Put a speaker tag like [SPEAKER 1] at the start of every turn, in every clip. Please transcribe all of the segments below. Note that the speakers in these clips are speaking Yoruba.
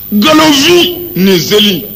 [SPEAKER 1] Galovi Nezeli.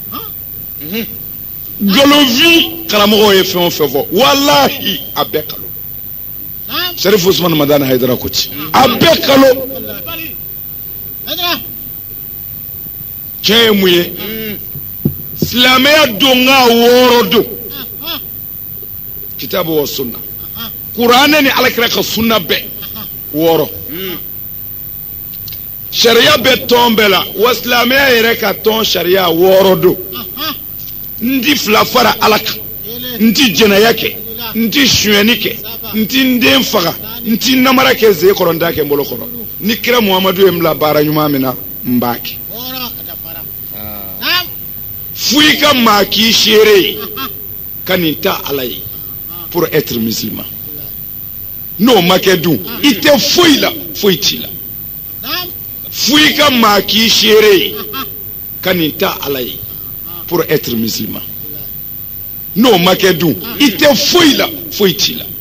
[SPEAKER 1] Galovi Kalamogo et fait favor. Wallahi Abekalo. Sharif Ousmane Madana Haidara Kouti. Abekalo. Tiens, mouillé. Slamea donga worodo. Kitabu wa sunna. Qur'ane ni alakira ka sunna be. Woro. Sharia be tombela. Waslamea yere ka ton sharia worodo. Ndi flafara alaka. Ndi jena yake. Ndi shwenike. Ndi ndemfaga. Ndi namara ke ze koronda ke mbolo koro. Nikira Muhammadu emla bara nyuma mina mbaki. Fouika maki chéri kanita alaï pour être musulman. Non makedou, il te fouille là, fouille là. Fouika maki chéri kanita alaï pour être musulman. Non makedou, il te fouille là, fouille là.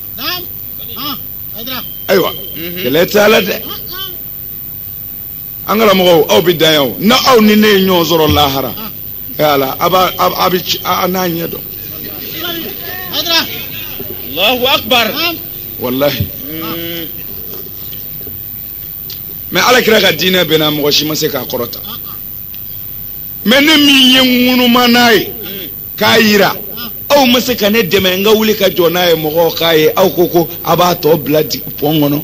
[SPEAKER 1] Aïwa, quel est la de Angala mo au bidayo na au ni ne nyozoro lahara. Yala abi ananya do
[SPEAKER 2] Allahu akbar
[SPEAKER 1] wallahi mais ala kira ka dina bena mo shi mase ka korota mais ne mi yengunu manai kayira aw mase ka ne deme nga wuli ka jona e mo ko kaye aw koko aba to bladi pongono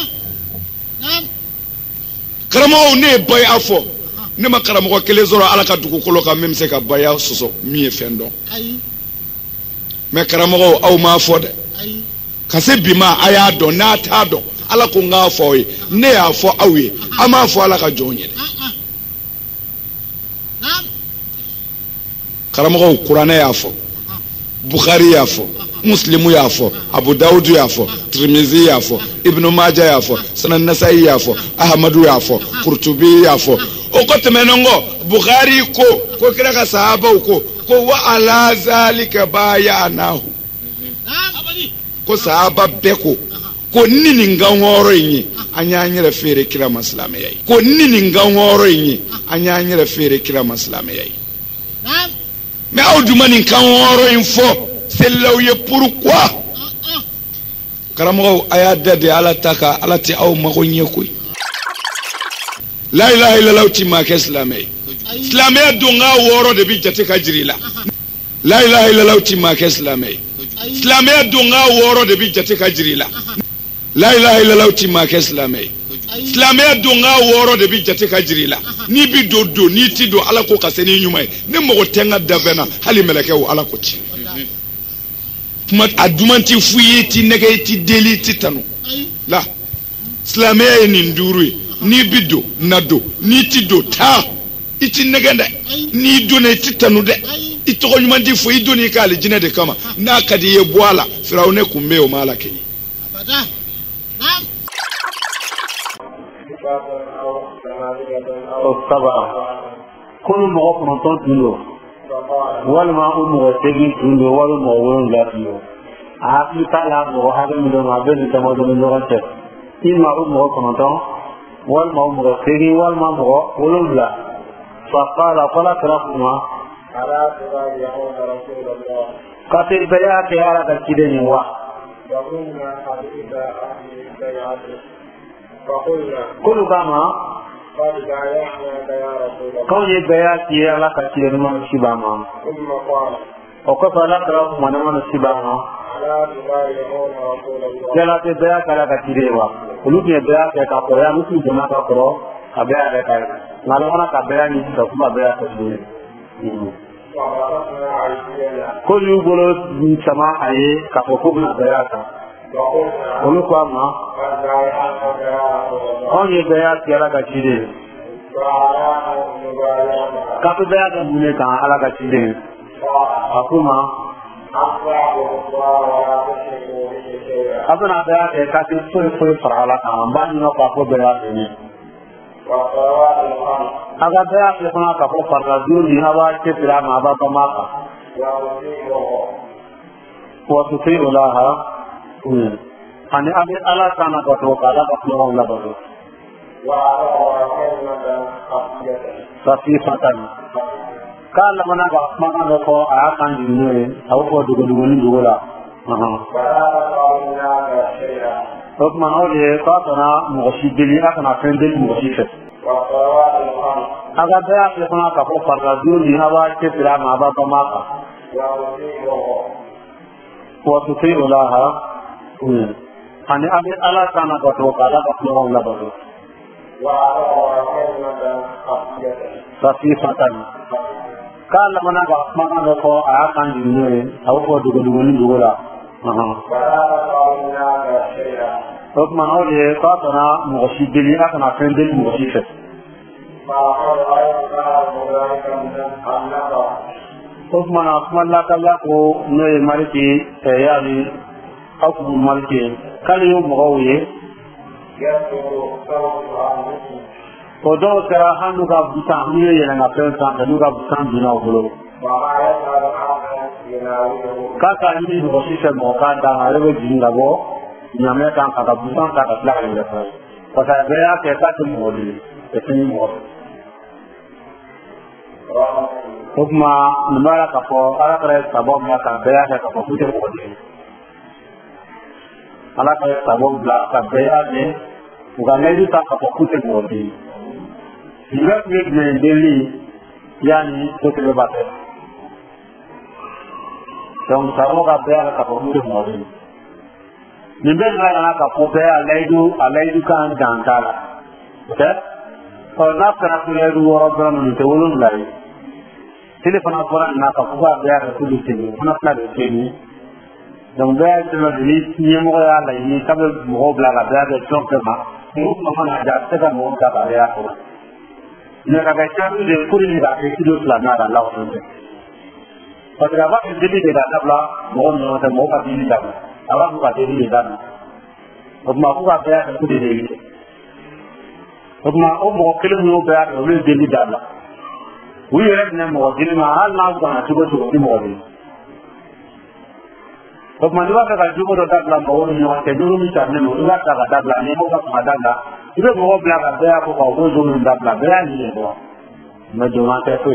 [SPEAKER 1] karamo ne boy afo ne makaramo ko kele zoro ala ka dugu kolo ka même se ka baya soso mi e fendo me karamo aw ma fo de kase bima aya do na ta do ala ko nga fo yi ne ya fo awe ama fo ala ka jonye karamo qur'ana ya fo bukhari ya fo muslimu ya fo abu daud ya fo tirmizi ya fo ibn majah ya fo sunan nasai ya fo ahmadu ya fo qurtubi ya fo okote menongo bukhari ko kira ka sahaba ko wa ala zalika bayanahu ko sahaba beko ko nini ngaworo yin anyanyere fere kira maslama yayi ko nini ngaworo yin anyanyere fere kira maslama yayi mais awdu mani ngaworo yin fo c'est là pourquoi karamo aya dade ala taka ala ti aw magonye koy la ilaha illallah ti ma ke islamay islamay donga woro de bi jate ka jirila la ilaha illallah ti ma ke islamay islamay donga woro de bi jate ka jirila la ilaha illallah ti ma ke islamay islamay donga woro de bi jate ka jirila ni bi dodo ni ti do ala ko kaseni nyumay ne mo tenga davena hali meleke wo ala ko ti kuma adumanti fuyi ti nege ti deli ti tanu la islamay ni nduru ni bido nado ni ti do ta iti negende ni do ne ti tanu de ito ko nyumandi fo ido ni kale jine de kama na kadi ye boala firawne kumbe o mala kenyi abada
[SPEAKER 3] الطبع كل موقف نطن تلو ولا ما أمور تجي تلو ولا ما وين جاتيو عقل تعلم وهذا من ما بين تمام من لغة إن ما أمور نطن ولا ما أمور تجي ولا ما أمور ولا لا فقال فلا تركنا على تبايعون رسول الله قتل بيعك على كذين واحد وقلنا حديث أهل البيعة فقلنا كل كما قد بايعناك يا رسول الله كون يبيعك على كثير من الشباب ثم قال وكيف لا ترى من الشباب لا تبايعون رسول الله لا تبيعك على كثير واحد كل يبيعك كقرآن مثل جماعة القرآن أبيعك نالونا كبيعني تكما بيعك تقول كل يقول سماع أيه كفوكم بيعك olùkọ́mọ́ wọ́n yẹ bẹ́yà tí alágàtìrì kápẹ́ bẹ́yà tó múlẹ̀ kan alágàtìrì àkúmọ́ kápẹ́ náà bẹ́yà tẹ́ kápẹ́ fún ìfàràlá kan bá nínú pàpọ̀ bẹ́yà tẹ́ ní aga bẹ́yà tẹ́ fún àkàpọ̀ fàràlá dúró ní àbá tẹ́ fìlà máa bá bá máa kà wọ́n tó fẹ́ ọláha ani abi ala kana bato kala bato la bato خفيفة قال لمن أسمع لكم أعطان جنوين أو دغدغني دغلا حكم أولي قاتنا مغشيدلي أكنا فندل مغشيفة أغا بيا كنا كفو فراديو لنوا كفرا ما بابا ماكا وتطيع لها أني أبي ألا كان قطو قالا قطو الله بدو خفيفة قال لمن أسمع لكم أعطان جنوين أو دغدغني دغلا حكم أولي قاتنا مغشيدلي أكنا فندل مغشيفة حكم أسمع لك لكو نوي مالكي يعني حكم مالكي كل يوم مغوي ودو سرا هانو کا بوتان ني يلنا پنسان دو کا بوتان بنا بولو kaka ni bosi se mo ka da rewe jinga bo nyame kan ka busan ka ka la ni fa pata be ya ke ka tu mo ni e tin mo hukma numara ka po ala kare sabab ma ka be ya ka ko kute mo ni ala kare sabab la ka be ya ni uga ne ta ka ko kute mo ni ila ni ne deli yani to te ba te donc sabo ka be ala ka ko kute mo ni ni be na ka ko be alaidu kan dantala ok ko na kana ku le ru rabba ni te wolun lai téléphone apora na ka ko ba ala ku ni te na pla de te ni donc be te no ni ni mo ya la ni ka be mo bla la be de chok ma mo ma na ja te ka mo ka ba ya ko ne ka ga cha de puri ni da ke ti do la na da la ko te parce que avant de dire da la mo no te mo ka bi ni da ala ku ka de ni da ma ku ka be ku de ni ma o mo kele mo be a o le de ni da la wi yere ne mo de ma hal na ku na tu ko tu mo de ko ma diwa ka ju ko da la mo ni no te du mi ta ne mo da ka da la ni mo ka ma da la ibe mo bla ka be a ko ko do ni da la be a ni ne do ma do ma te ko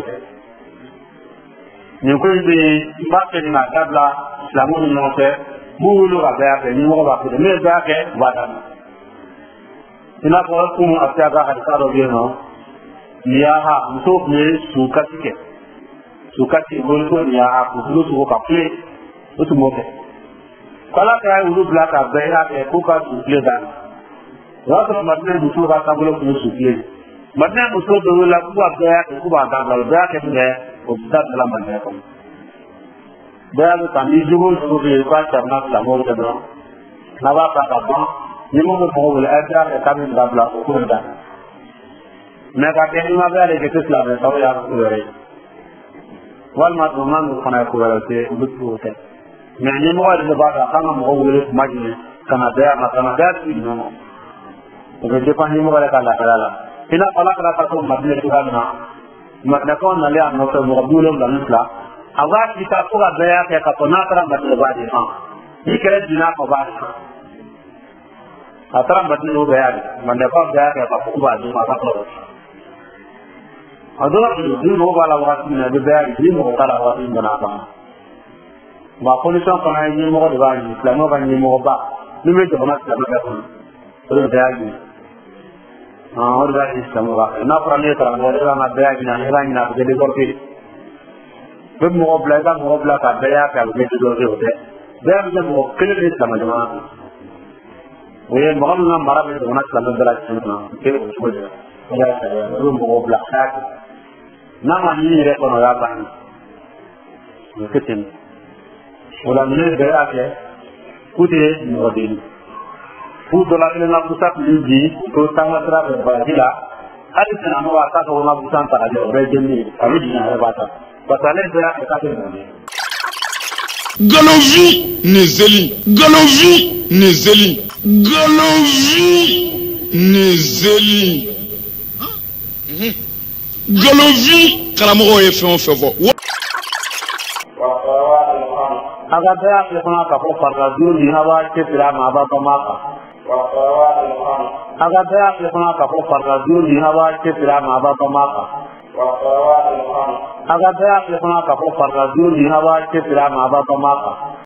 [SPEAKER 3] ni ko bi ba ke ni ma da la la mo ni no te bu lu ka be a ke ni mo ba ko de me ba ke wa da ina ko ku mu afya ga ha ka ro bi no ya ha so me su ka ti gol ko ya ha ku lu su ka ple o tu mo ke kala ka ulu bla ka be a ke ku ka su ple da wa ko ma ne du ka ta bolo ku su ple ma ne mu so do la ku ba be a ku ba da la be a ke ne o da la ma ne ko be a ta ni ju ko su be ka ta na la mo ke no na ba ka ba ni mo ko wala ada ka min da bla ko da na ka te ni ma ba le ke islam ne taw ya ko re wal ma do man ko na ko ra te bu ko te me ni mo wala ba ka ka mo wala ma ni kana da ma kana da ti no ko de pa ni mo wala ka la ina pala ka ka ko ma ni ko na ma na ko na le an no to mo bu lo la ni la awa ki ta ko ga ya ke ka ko na tra ma de ba di ha ni kere dina ko ba atara matni ho gaya mande pa gaya ke pa ko ba du ma ka ko adora du ho ba la wa ni de gaya ni mo ka la wa ni na ba ma polisi ko na ni mo ko ba ni islam ba ni mo ba ni me ko na ta ba ko ro gaya ni और गया सिस्टम होगा ना पुराने तरह मोड़ा ना दया की ना हेरा की ना जल्दी करके जब मुकाबला का दया का उसे जो होते दया जब मुक्किल नहीं समझना वो ये बहुत ना मरा भी होना समझ रहा है ना के उसको दया करे वो मुकाबला का ना मानी रे को ना पानी कितने बोला मैंने दया के कुछ Modi Udola ile na busak liji ko tamatra be bajila hadi sana no ata ko na busan ta ajo rejeni ami dina bata batale dera ka te ni
[SPEAKER 1] Galovi nezeli Galovi kalamo e fe on fevo
[SPEAKER 3] aga dera ke na ka ko parla du ni na wa ke tira ma ba ma ka aga baya ke fana ka ko farga duni haba ce tira ma ba ba maka aga baya ke fana ka ko farga duni haba ce tira ma ba ba maka